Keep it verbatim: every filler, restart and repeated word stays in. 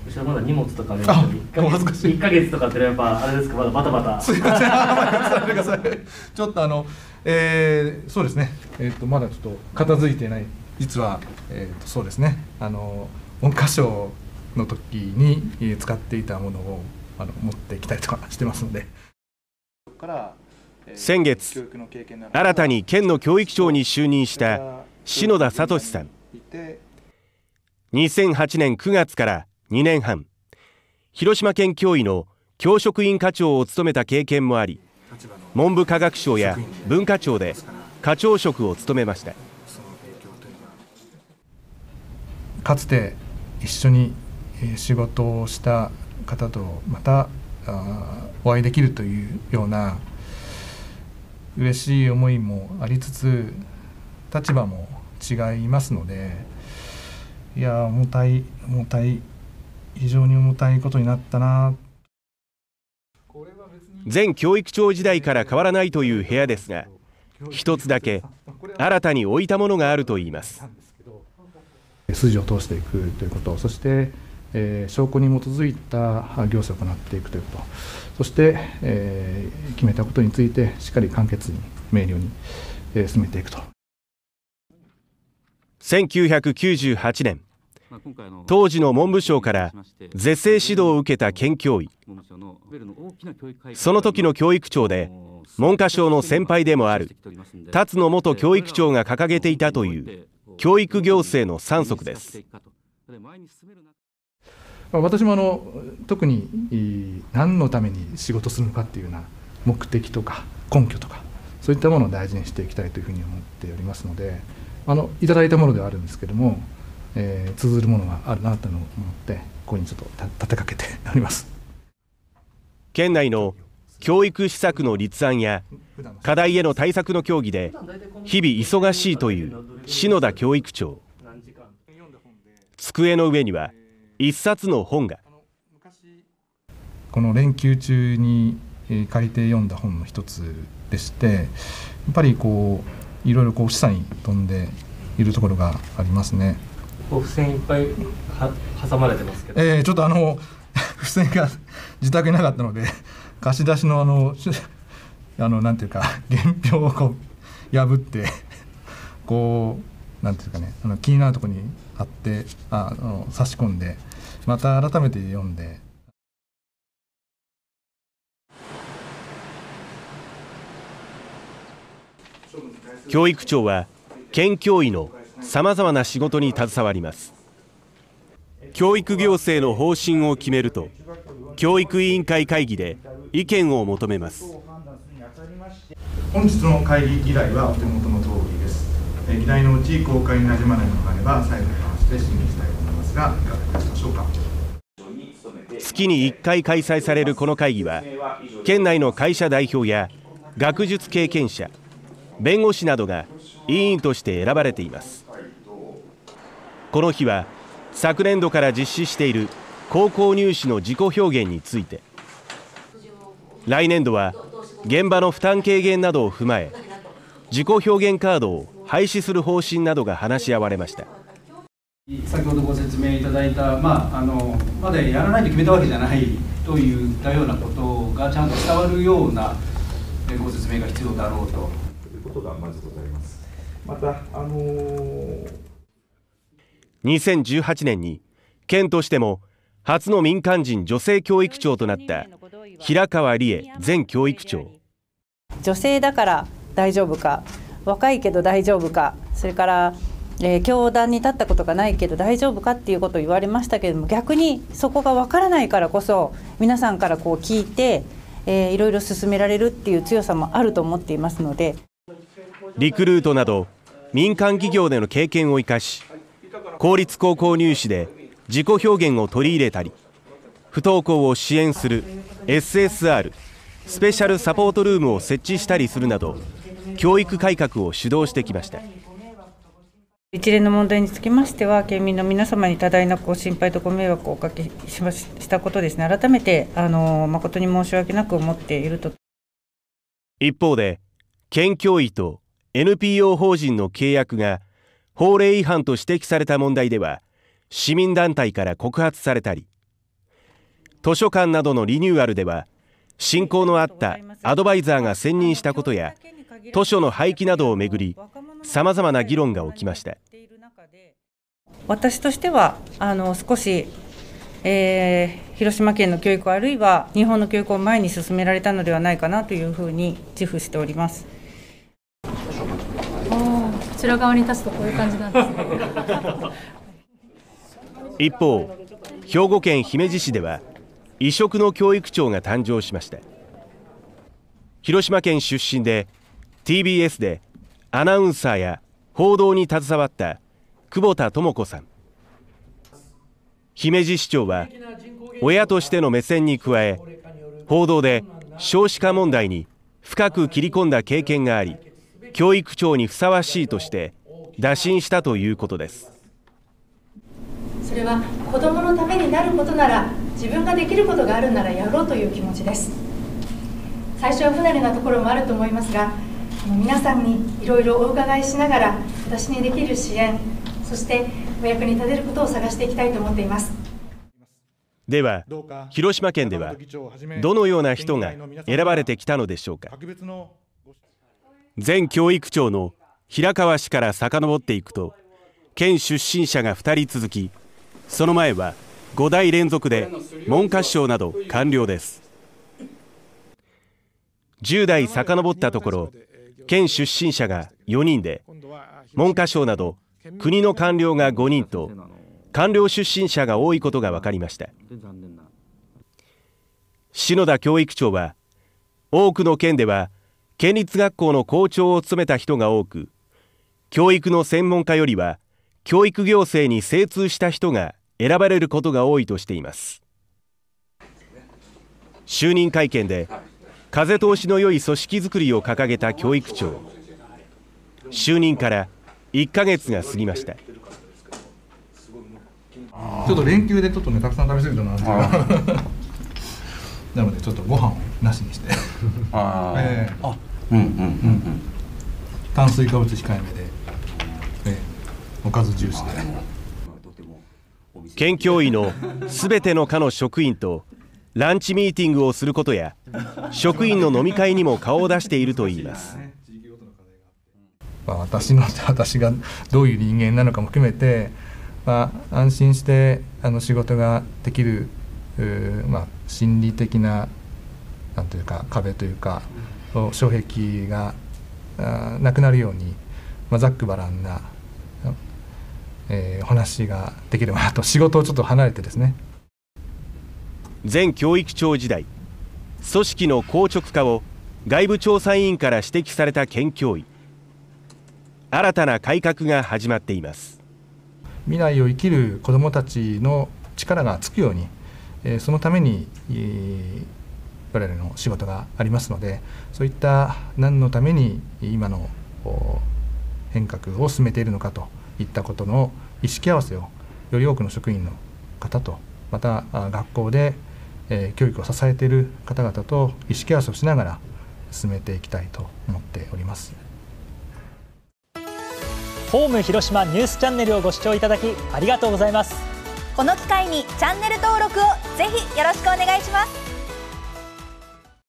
私はまだ荷物とかね、 あ、 お恥ずかしい。 いっかげつとかってやっぱあれですか、まだバタバタ。 すいません、あ、待ってください。ちょっとあの、えー、そうですね。えっ、とまだちょっと片付いてない。実はえっ、とそうですね。あの文科省の時にえー使っていたものをあの持ってきたりとかしてますので。 先月、新たに県の教育長に就任した篠田聡さん。にせんはちねんくがつからにねんはん、広島県教委の教職員課長を務めた経験もあり、文部科学省や文化庁で課長職を務めました。 かつて一緒に仕事をした方とまたお会いできるというような嬉しい思いもありつつ、立場も違いますので、いや重たい重たい非常に重たいことになったな。 前教育長時代から変わらないという部屋ですが、一つだけ新たに置いたものがあるといいます。 筋を通していくということ、そして、えー、証拠に基づいた行政を行っていくということ、そして、えー、決めたことについてしっかり簡潔に明瞭に、えー、進めていくと。 せんきゅうひゃくきゅうじゅうはちねん、当時の文部省から是正指導を受けた県教委。その時の教育長で文科省の先輩でもある辰野元教育長が掲げていたという教育行政の三則です。 私もあの特に何のために仕事するのかっていうような目的とか根拠とか、そういったものを大事にしていきたいというふうに思っておりますので、あのいただいたものではあるんですけれども、えー、通ずるものがあるなと思ってここにちょっと立てかけております。 県内の教育施策の立案や課題への対策の協議で日々忙しいという篠田教育長。机の上には一冊の本が。 この連休中に借りて読んだ本の一つでして、やっぱりこういろいろこう示唆に富んでいるところがありますね。 付箋いっぱいは挟まれてますけど、 えー、ちょっとあの付箋が自宅になかったので、貸し出しのあのあのなんていうか原票をこう破ってこうなんていうかね、あの気になるところにあってああの差し込んでまた改めて読んで。 教育長は県教委のさまざまな仕事に携わります。教育行政の方針を決めると教育委員会会議で意見を求めます。 本日の会議議題はお手元の通りです。議題のうち公開になじまないものがあれば最後に関して審議したいと思いますが、いかがでしょうか。 月にいっかい開催されるこの会議は、県内の会社代表や学術経験者、弁護士などが委員として選ばれています。この日は昨年度から実施している高校入試の自己表現について、来年度は現場の負担軽減などを踏まえ自己表現カードを廃止する方針などが話し合われました。 先ほどご説明いただいた、まあ、あのまだやらないと決めたわけじゃないといったようなことがちゃんと伝わるようなご説明が必要だろうということがまずございます。また、あのー、 にせんじゅうはちねんに県としても初の民間人女性教育長となった平川理恵前教育長。 女性だから大丈夫か、若いけど大丈夫か、それから、えー、教壇に立ったことがないけど大丈夫かっていうことを言われましたけれども、逆にそこがわからないからこそ皆さんからこう聞いて、えー、いろいろ進められるっていう強さもあると思っていますので、 リクルートなど民間企業での経験を生かし、公立高校入試で自己表現を取り入れたり、不登校を支援する エスエスアール スペシャルサポートルームを設置したりするなど教育改革を主導してきました。 一連の問題につきましては、県民の皆様に多大なご心配とご迷惑をおかけしましたことですね、改めてあの誠に申し訳なく思っていると。 一方で、県教委と エヌピーオー 法人の契約が法令違反と指摘された問題では、市民団体から告発されたり、 図書館などのリニューアルでは、親交のあったアドバイザーが選任したことや、図書の廃棄などをめぐり、さまざまな議論が起きました。 私としてはあの少し、えー、広島県の教育あるいは日本の教育を前に進められたのではないかなというふうに自負しております。 こちら側に立つとこういう感じなんですね。 一方、兵庫県姫路市では異色の教育長が誕生しました。広島県出身で ティービーエス でアナウンサーや報道に携わった久保田智子さん。姫路市長は親としての目線に加え、報道で少子化問題に深く切り込んだ経験があり、教育長にふさわしいとして打診したということです。 それは子どものためになることなら、自分ができることがあるならやろうという気持ちです。最初は不慣れなところもあると思いますが、皆さんにいろいろお伺いしながら、私にできる支援、そしてお役に立てることを探していきたいと思っています。 では、広島県ではどのような人が選ばれてきたのでしょうか。前教育長の平川氏から遡っていくと、県出身者がふたり続き、その前はご代連続で文科省など官僚です。じゅう代遡ったところ、県出身者がよにんで、文科省など国の官僚がごにんと、官僚出身者が多いことが分かりました。篠田教育長は、多くの県では県立学校の校長を務めた人が多く、教育の専門家よりは教育行政に精通した人が選ばれることが多いとしています。就任会見で風通しの良い組織づくりを掲げた教育長。就任からいっかげつが過ぎました。 ちょっと連休でちょっとね、たくさん食べ過ぎたなってなのでちょっとご飯をなしにしてあ、えー、あうんうんうんうん炭水化物控えめで、えー、おかず重視で。 県教委のすべての課の職員とランチミーティングをすることや、職員の飲み会にも顔を出しているといいます。 まあ、私の私がどういう人間なのかも含めて、まあ、安心してあの仕事ができる、まあ、心理的ななんというか壁というか障壁がなくなるように、まあ、ざっくばらんな、えー、お話ができればなと。仕事をちょっと離れてですね。 前教育長時代、組織の硬直化を外部調査委員から指摘された県教委。新たな改革が始まっています。 未来を生きる子どもたちの力がつくように、えー、そのために、えー、我々の仕事がありますので、そういった何のために今の変革を進めているのかといったことの意識合わせをより多くの職員の方と、また学校で、えー、教育を支えている方々と意識合わせをしながら進めていきたいと思っております。 ホーム広島ニュースチャンネルをご視聴いただきありがとうございます。 この機会にチャンネル登録をぜひよろしくお願いします。